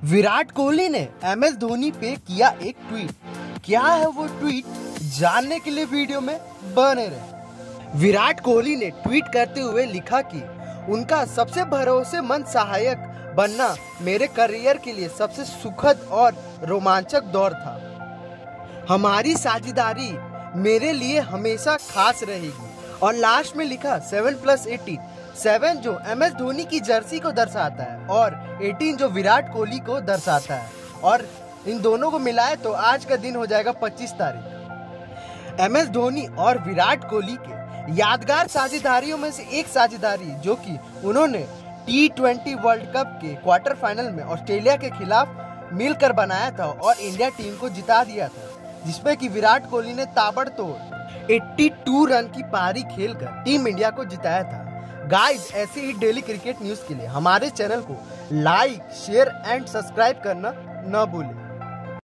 विराट कोहली ने MS धोनी पे किया एक ट्वीट। क्या है वो ट्वीट, जानने के लिए वीडियो में बने रहे। विराट कोहली ने ट्वीट करते हुए लिखा कि उनका सबसे भरोसेमंद सहायक बनना मेरे करियर के लिए सबसे सुखद और रोमांचक दौर था। हमारी साझेदारी मेरे लिए हमेशा खास रहेगी। और लास्ट में लिखा 7+18, 7 जो MS धोनी की जर्सी को दर्शाता है और 18 जो विराट कोहली को दर्शाता है, और इन दोनों को मिलाए तो आज का दिन हो जाएगा 25 तारीख। MS धोनी और विराट कोहली के यादगार साझेदारियों में से एक साझेदारी जो कि उन्होंने T20 वर्ल्ड कप के क्वार्टर फाइनल में ऑस्ट्रेलिया के खिलाफ मिलकर बनाया था और इंडिया टीम को जिता दिया था, जिसमें कि विराट कोहली ने ताबड़तोड़ 82 रन की पारी खेलकर टीम इंडिया को जिताया था। गाइस, ऐसे ही डेली क्रिकेट न्यूज़ के लिए हमारे चैनल को लाइक, शेयर एंड सब्सक्राइब करना न भूलें।